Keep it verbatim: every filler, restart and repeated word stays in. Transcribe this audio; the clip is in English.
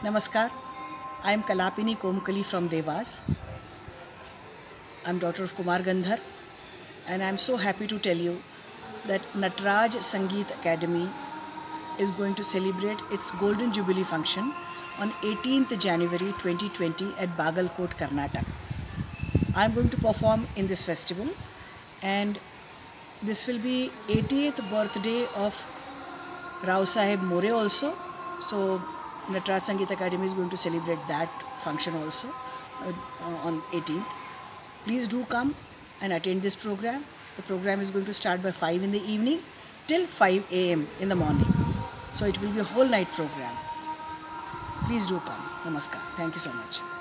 Namaskar, I am Kalapini Komkali from Devas. I am daughter of Kumar Gandhar, and I am so happy to tell you that Nataraj Sangeet Academy is going to celebrate its Golden Jubilee function on eighteenth January twenty twenty at Bagalkot, Karnataka. I am going to perform in this festival, and this will be eightieth birthday of Rao Sahib More also. So Nataraj Sangeet Academy is going to celebrate that function also uh, on eighteenth. Please do come and attend this program. The program is going to start by five in the evening till five a m in the morning. So it will be a whole night program. Please do come. Namaskar. Thank you so much.